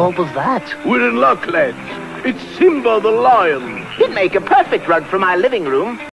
fault was that? We're in luck, lads. It's Simba the lion. He'd make a perfect rug for my living room.